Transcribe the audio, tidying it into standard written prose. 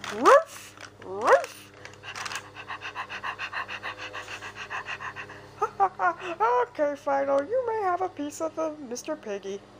Ruff! Ruff! Okay, Fido, you may have a piece of the Mr. Piggy.